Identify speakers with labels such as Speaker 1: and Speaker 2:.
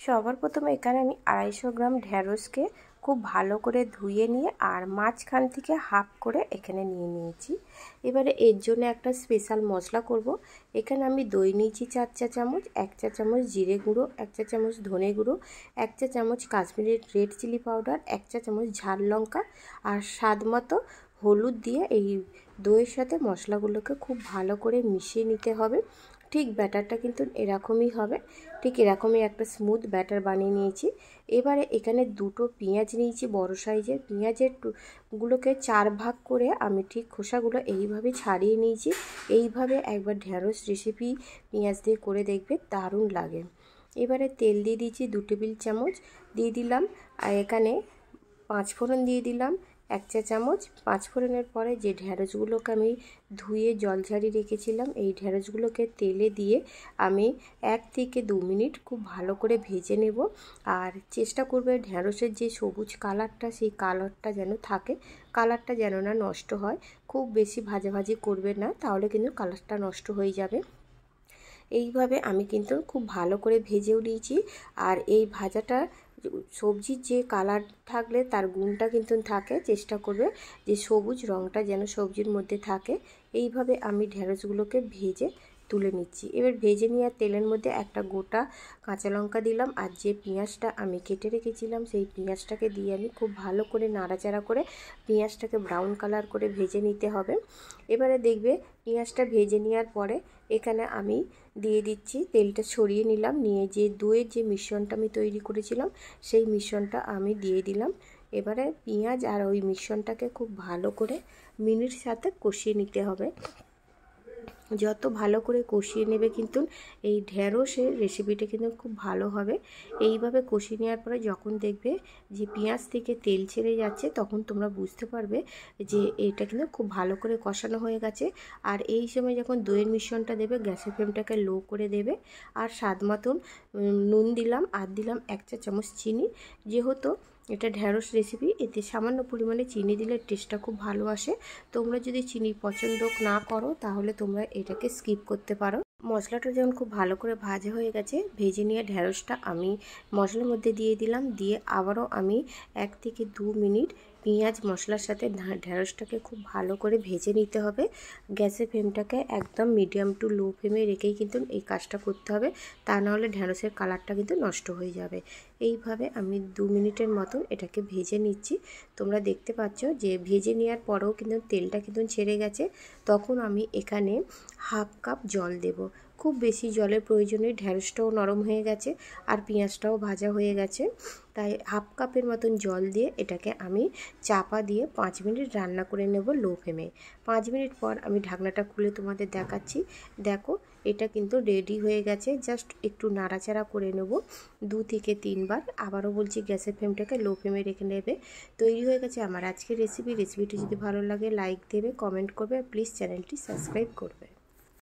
Speaker 1: সবার প্রথমে এখানে আমি 250 গ্রাম ঢ্যাঁড়সকে খুব ভালো করে ধুয়ে নিয়ে আর মাঝখান থেকে হাফ করে এখানে নিয়ে নিয়েছি। এবারে এর জন্য একটা স্পেশাল মশলা করব। এখানে আমি দই নিয়েছি 4 চা চামচ, 1 চা চামচ জিরে গুঁড়ো, 1 চা চামচ ধনে গুঁড়ো, 1 চা চামচ কাশ্মীরি রেড চিলি পাউডার, 1 চা চামচ ঝাল লঙ্কা আর স্বাদ মতো হলুদ দিয়ে এই দইয়ের সাথে মশলাগুলোকে খুব ভালো করে মিশিয়ে নিতে হবে। ঠিক ব্যাটারটা কিন্তু এরকমই হবে, ঠিক এরকমই একটা স্মুথ ব্যাটার বানিয়ে নিয়েছি। এবারে এখানে দুটো পেঁয়াজ নিয়েছি, বড় সাইজের পেঁয়াজের গুলোকে 4 ভাগ করে আমি ঠিক খোসাগুলো এইভাবে ছাড়িয়ে নিয়েছি। এইভাবে একবার ঢ্যাঁড়স রেসিপি পেঁয়াজ দিয়ে করে দেখবে, দারুণ লাগে। এবারে তেল দিয়ে দিয়েছি 2 টেবিল চামচ, দিয়ে দিলাম আর এখানে 5 ফোড়ন দিয়ে দিলাম 1 চা চামচ। 5 ফোড়নের পরে যে ঢ্যাঁড়সগুলোকে আমি ধুয়ে জল ঝরিয়ে রেখেছিলাম, এই ঢ্যাঁড়সগুলোকে তেলে দিয়ে আমি 1 থেকে 2 মিনিট খুব ভালো করে ভেজে নেব। আর চেষ্টা করবে ঢ্যাঁড়সের যে সবুজ কালারটা, সেই কালারটা যেন থাকে, কালারটা যেন না নষ্ট হয়। খুব বেশি ভাজাভাজি করবে না, তাহলে কিন্তু কালারটা নষ্ট হয়ে যাবে। এইভাবে আমি কিন্তু খুব ভালো করে ভেজেও নিয়েছি। আর এই ভাজাটা সবজির যে কালার থাকলে তার গুণটা কিন্তু থাকে, চেষ্টা করবে যে সবুজ রঙটা যেন সবজির মধ্যে থাকে। এইভাবে আমি ঢ্যাঁড়সগুলোকে ভেজে তুলে নিচ্ছি। এবার ভেজে নেওয়ার তেলের মধ্যে একটা গোটা কাঁচা লঙ্কা দিলাম আর যে পেঁয়াজটা আমি কেটে রেখেছিলাম সেই পেঁয়াজটাকে দিয়ে আমি খুব ভালো করে নাড়াচাড়া করে পেঁয়াজটাকে ব্রাউন কালার করে ভেজে নিতে হবে। এবারে দেখবে পেঁয়াজটা ভেজে নেওয়ার পরে এখানে আমি দিয়ে দিচ্ছি, তেলটা ছড়িয়ে নিলাম, নিয়ে যে দইয়ের যে মিশ্রণটা আমি তৈরি করেছিলাম সেই মিশ্রণটা আমি দিয়ে দিলাম। এবারে পেঁয়াজ আর ওই মিশ্রণটাকে খুব ভালো করে মিনিট সাথে কষিয়ে নিতে হবে। যত ভালো করে কষিয়ে নেবে কিন্তু এই ঢ্যাঁড়সের রেসিপিটা কিন্তু খুব ভালো হবে। এইভাবে কষিয়ে নেওয়ার পরে যখন দেখবে যে পেঁয়াজ থেকে তেল ছেড়ে যাচ্ছে, তখন তোমরা বুঝতে পারবে যে এটা কিন্তু খুব ভালো করে কষানো হয়ে গেছে। আর এই সময় যখন দইয়ের মিশ্রণটা দেবে, গ্যাসের ফ্লেমটাকে লো করে দেবে। আর স্বাদ মতন নুন দিলাম আর দিলাম 1 চা চামচ চিনি। যেহেতু এটা ঢ্যাঁড়স রেসিপি, এতে সামান্য পরিমাণে চিনি দিলে টেস্টটা খুব ভালো আসে। তোমরা যদি চিনি পছন্দ না করো তাহলে তোমরা এটাকে স্কিপ করতে পারো। মশলাটা যখন খুব ভালো করে ভাজা হয়ে গেছে, ভেজে নিয়ে ঢ্যাঁড়সটা আমি মশলার মধ্যে দিয়ে দিলাম। দিয়ে আবারও আমি 1 থেকে 2 মিনিট পেঁয়াজ মশলার সাথে ঢ্যাঁড়সটাকে খুব ভালো করে ভেজে নিতে হবে। গ্যাসের ফ্লেমটাকে একদম মিডিয়াম টু লো ফ্লেমে রেখেই কিন্তু এই কাজটা করতে হবে, তা নাহলে ঢ্যাঁড়সের কালারটা কিন্তু নষ্ট হয়ে যাবে। এইভাবে আমি 2 মিনিটের মতন এটাকে ভেজে নিচ্ছি। তোমরা দেখতে পাচ্ছ যে ভেজে নেওয়ার পরেও কিন্তু তেলটা কিন্তু ছেড়ে গেছে। তখন আমি এখানে হাফ কাপ জল দেব। খুব বেশি জলের প্রয়োজন নেই, ঢ্যাঁড়সটাও নরম হয়ে গেছে আর পেঁয়াজটাও ভাজা হয়ে গেছে। তাই হাফ কাপের মতন জল দিয়ে এটাকে আমি চাপা দিয়ে 5 মিনিট রান্না করে নেব লো ফ্লেমে। 5 মিনিট পর আমি ঢাকনাটা খুলে তোমাদের দেখাচ্ছি। দেখো এটা কিন্তু রেডি হয়ে গেছে, জাস্ট একটু নাড়াচাড়া করে নেব 2 থেকে 3 বার। আবারও বলছি গ্যাসের ফ্লেমটাকে লো ফ্লেমে রেখে নেবে। তৈরি হয়ে গেছে আমার আজকের রেসিপিটি যদি ভালো লাগে লাইক দেবে, কমেন্ট করবে আর প্লিজ চ্যানেলটি সাবস্ক্রাইব করবে।